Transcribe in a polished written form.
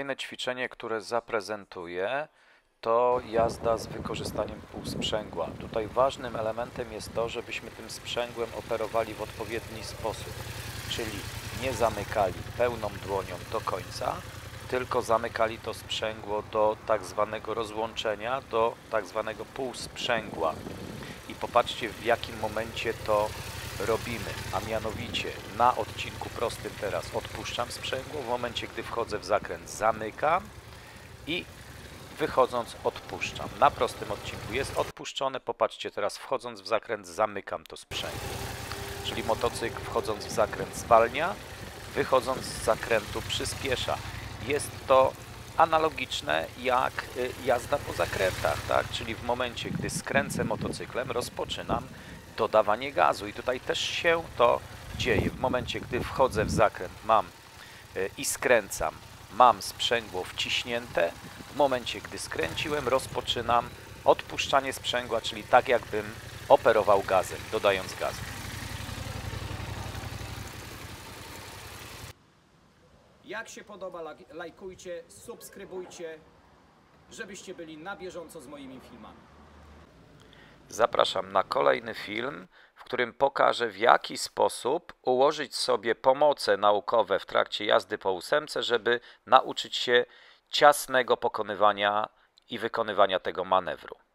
Kolejne ćwiczenie, które zaprezentuję, to jazda z wykorzystaniem półsprzęgła. Tutaj ważnym elementem jest to, żebyśmy tym sprzęgłem operowali w odpowiedni sposób, czyli nie zamykali pełną dłonią do końca, tylko zamykali to sprzęgło do tak zwanego rozłączenia, do tak zwanego półsprzęgła. I popatrzcie, w jakim momencie to robimy, a mianowicie na odcinku prostym teraz odpuszczam sprzęgło, w momencie gdy wchodzę w zakręt zamykam i wychodząc odpuszczam. Na prostym odcinku jest odpuszczone, popatrzcie teraz, wchodząc w zakręt zamykam to sprzęgło. Czyli motocykl wchodząc w zakręt zwalnia, wychodząc z zakrętu przyspiesza. Jest to analogiczne jak jazda po zakrętach, tak? Czyli w momencie, gdy skręcę motocyklem, rozpoczynam dodawanie gazu i tutaj też się to dzieje. W momencie, gdy wchodzę w zakręt i skręcam, mam sprzęgło wciśnięte. W momencie, gdy skręciłem, rozpoczynam odpuszczanie sprzęgła, czyli tak jakbym operował gazem, dodając gazu. Jak się podoba, lajkujcie, subskrybujcie, żebyście byli na bieżąco z moimi filmami. Zapraszam na kolejny film, w którym pokażę, w jaki sposób ułożyć sobie pomoce naukowe w trakcie jazdy po ósemce, żeby nauczyć się ciasnego pokonywania i wykonywania tego manewru.